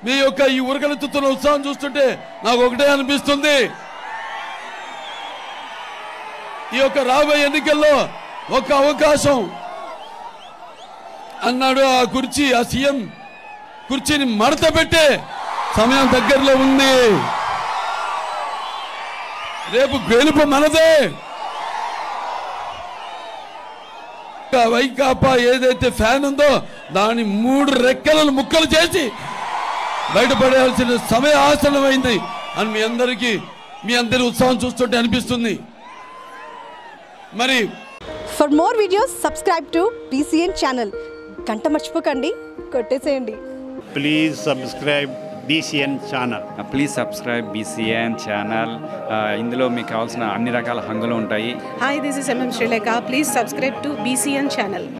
మీ యొక్క ఈ ఉరకలెత్తుతున్న ఉత్సాహం చూస్తుంటే నాకు ఒకటే అనిపిస్తుంది, ఈ యొక్క రాబోయే ఎన్నికల్లో ఒక అవకాశం అన్నాడు. ఆ కుర్చీ, ఆ సీఎం కుర్చీని మడత పెట్టే సమయం దగ్గరలో ఉంది. రేపు గెలుపు మనదే. వైకాపా ఏదైతే ఫ్యాన్ ఉందో దాని 3 రెక్కలను ముక్కలు చేసి బయటపడాల్సిన సమయ ఆసన్నమైంది అని మీ అందరి ఉత్సాహం చూస్తుంటే అనిపిస్తుంది. మరి for more videos subscribe to BCN channel. గంట మర్చిపోకండి, కొట్టేసేయండి. Please subscribe BCN channel. Please subscribe BCN channel. ఇందులో మీకు కావాల్సిన అన్ని రకాల హంగులు ఉంటాయి. Hi, this is MM Sri Lanka. Please subscribe to BCN channel.